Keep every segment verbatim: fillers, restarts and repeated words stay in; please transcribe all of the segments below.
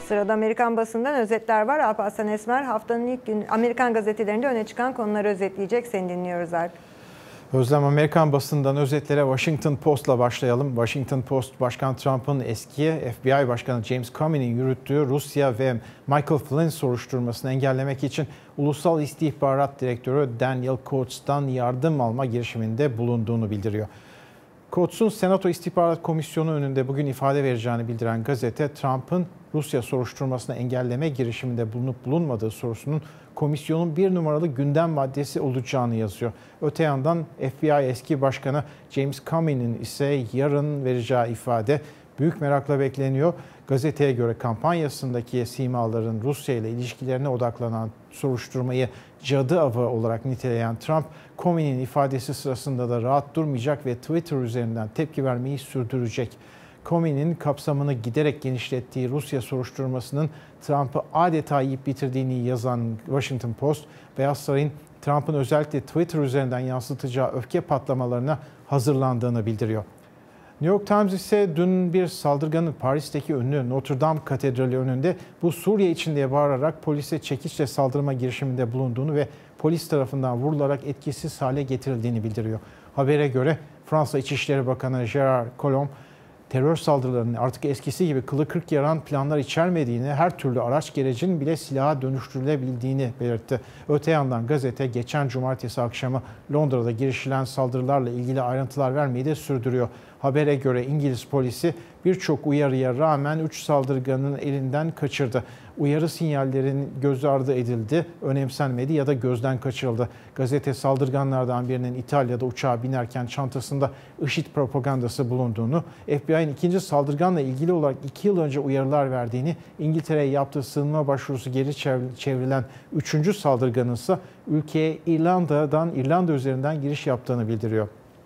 Sırada Amerikan basından özetler var. Alparslan Esmer haftanın ilk günü Amerikan gazetelerinde öne çıkan konuları özetleyecek. Seni dinliyoruz Alp. Özlem, Amerikan basından özetlere Washington Post'la başlayalım. Washington Post, Başkan Trump'ın eski F B I Başkanı James Comey'nin yürüttüğü Rusya ve Michael Flynn soruşturmasını engellemek için Ulusal İstihbarat Direktörü Daniel Coates'tan yardım alma girişiminde bulunduğunu bildiriyor. Coates'un Senato İstihbarat Komisyonu önünde bugün ifade vereceğini bildiren gazete, Trump'ın Rusya soruşturmasını engelleme girişiminde bulunup bulunmadığı sorusunun komisyonun bir numaralı gündem maddesi olacağını yazıyor. Öte yandan F B I eski başkanı James Comey'nin ise yarın vereceği ifade büyük merakla bekleniyor. Gazeteye göre kampanyasındaki simaların Rusya ile ilişkilerine odaklanan soruşturmayı cadı avı olarak niteleyen Trump, Comey'nin ifadesi sırasında da rahat durmayacak ve Twitter üzerinden tepki vermeyi sürdürecek. Comey'nin kapsamını giderek genişlettiği Rusya soruşturmasının Trump'ı adeta yiyip bitirdiğini yazan Washington Post, Beyaz Saray'ın Trump'ın özellikle Twitter üzerinden yansıtacağı öfke patlamalarına hazırlandığını bildiriyor. New York Times ise dün bir saldırganın Paris'teki ünlü Notre Dame Katedrali önünde "bu Suriye için" diye bağırarak polise çekiçle saldırma girişiminde bulunduğunu ve polis tarafından vurularak etkisiz hale getirildiğini bildiriyor. Habere göre Fransa İçişleri Bakanı Gérard Collomb, terör saldırılarının artık eskisi gibi kılı kırk yaran planlar içermediğini, her türlü araç gerecin bile silaha dönüştürülebildiğini belirtti. Öte yandan gazete geçen cumartesi akşamı Londra'da girişilen saldırılarla ilgili ayrıntılar vermeyi de sürdürüyor. Habere göre İngiliz polisi birçok uyarıya rağmen üç saldırganın elinden kaçırdı. Uyarı sinyallerin göz ardı edildi, önemsenmedi ya da gözden kaçırıldı. Gazete saldırganlardan birinin İtalya'da uçağa binerken çantasında IŞİD propagandası bulunduğunu, F B I'nin ikinci saldırganla ilgili olarak iki yıl önce uyarılar verdiğini, İngiltere'ye yaptığı sığınma başvurusu geri çevrilen üçüncü saldırganın ise ülkeye İrlanda'dan, İrlanda üzerinden giriş yaptığını bildiriyor.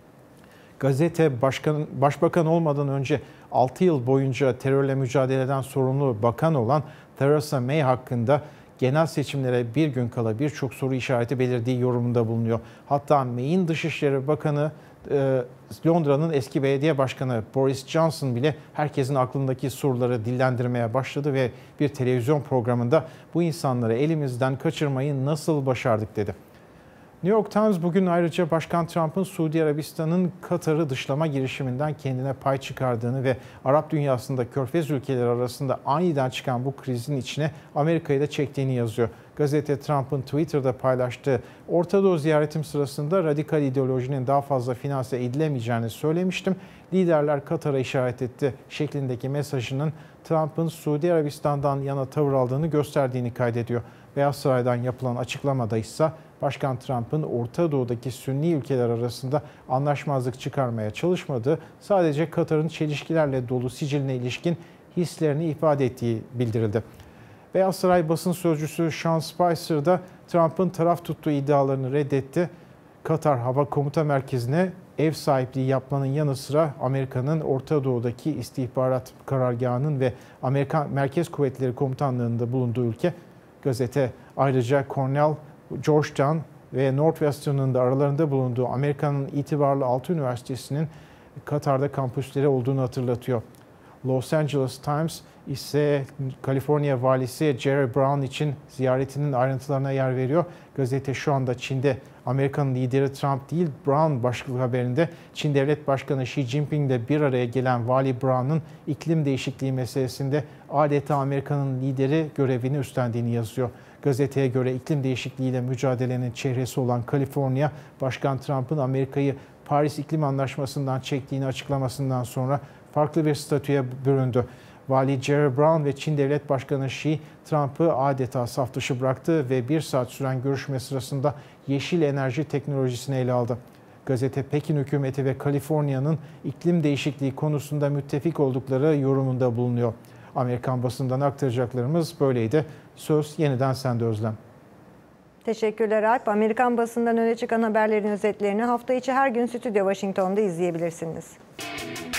Gazete başkan, başbakan olmadan önce altı yıl boyunca terörle mücadeleden sorumlu bakan olan Theresa May hakkında genel seçimlere bir gün kala birçok soru işareti belirdiği yorumunda bulunuyor. Hatta May'in Dışişleri Bakanı, Londra'nın eski belediye başkanı Boris Johnson bile herkesin aklındaki soruları dillendirmeye başladı ve bir televizyon programında "bu insanları elimizden kaçırmayı nasıl başardık" dedi. New York Times bugün ayrıca Başkan Trump'ın Suudi Arabistan'ın Katar'ı dışlama girişiminden kendine pay çıkardığını ve Arap dünyasında Körfez ülkeleri arasında aniden çıkan bu krizin içine Amerika'yı da çektiğini yazıyor. Gazete, Trump'ın Twitter'da paylaştığı "Orta Doğu ziyaretim sırasında radikal ideolojinin daha fazla finanse edilemeyeceğini söylemiştim. Liderler Katar'a işaret etti" şeklindeki mesajının Trump'ın Suudi Arabistan'dan yana tavır aldığını gösterdiğini kaydediyor. Beyaz Saray'dan yapılan açıklamada ise Başkan Trump'ın Orta Doğu'daki Sünni ülkeler arasında anlaşmazlık çıkarmaya çalışmadığı, sadece Katar'ın çelişkilerle dolu siciline ilişkin hislerini ifade ettiği bildirildi. Beyaz Saray basın sözcüsü Sean Spicer da Trump'ın taraf tuttuğu iddialarını reddetti. Katar Hava Komuta Merkezi'ne ev sahipliği yapmanın yanı sıra Amerika'nın Orta Doğu'daki istihbarat karargahının ve Amerikan Merkez Kuvvetleri Komutanlığı'nda bulunduğu ülke. Gazete ayrıca Cornell, Georgetown ve Northwestern'ın da aralarında bulunduğu Amerika'nın itibarlı altı üniversitesinin Katar'da kampüsleri olduğunu hatırlatıyor. Los Angeles Times ise Kaliforniya valisi Jerry Brown için ziyaretinin ayrıntılarına yer veriyor. Gazete şu anda Çin'de Amerika'nın lideri Trump değil, Brown başlıklı haberinde Çin Devlet Başkanı Xi Jinping'le bir araya gelen Vali Brown'un iklim değişikliği meselesinde adeta Amerika'nın lideri görevini üstlendiğini yazıyor. Gazeteye göre iklim değişikliğiyle mücadelenin çehresi olan Kaliforniya, Başkan Trump'ın Amerika'yı Paris İklim Anlaşması'ndan çektiğini açıklamasından sonra farklı bir statüye büründü. Vali Jerry Brown ve Çin Devlet Başkanı Xi, Trump'ı adeta saf dışı bıraktı ve bir saat süren görüşme sırasında yeşil enerji teknolojisini ele aldı. Gazete, Pekin hükümeti ve Kaliforniya'nın iklim değişikliği konusunda müttefik oldukları yorumunda bulunuyor. Amerikan basından aktaracaklarımız böyleydi. Söz yeniden sende Özlem. Teşekkürler Alp. Amerikan basından öne çıkan haberlerin özetlerini hafta içi her gün Stüdyo Washington'da izleyebilirsiniz.